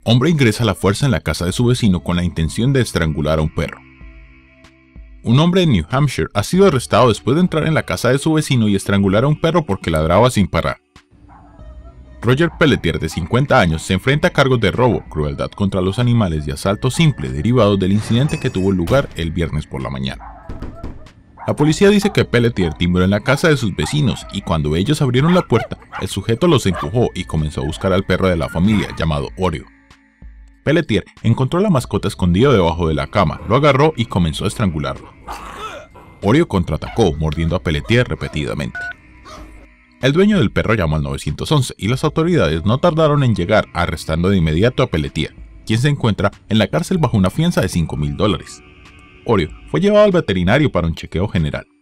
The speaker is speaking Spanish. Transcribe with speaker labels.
Speaker 1: Hombre ingresa a la fuerza en la casa de su vecino con la intención de estrangular a un perro. Un hombre en New Hampshire ha sido arrestado después de entrar en la casa de su vecino y estrangular a un perro porque ladraba sin parar. Roger Pelletier, de 50 años, se enfrenta a cargos de robo, crueldad contra los animales y asalto simple derivados del incidente que tuvo lugar el viernes por la mañana. La policía dice que Pelletier timbró en la casa de sus vecinos y cuando ellos abrieron la puerta, el sujeto los empujó y comenzó a buscar al perro de la familia llamado Oreo. Pelletier encontró a la mascota escondido debajo de la cama, lo agarró y comenzó a estrangularlo. Oreo contraatacó, mordiendo a Pelletier repetidamente. El dueño del perro llamó al 911 y las autoridades no tardaron en llegar, arrestando de inmediato a Pelletier, quien se encuentra en la cárcel bajo una fianza de $5,000. Oreo fue llevado al veterinario para un chequeo general.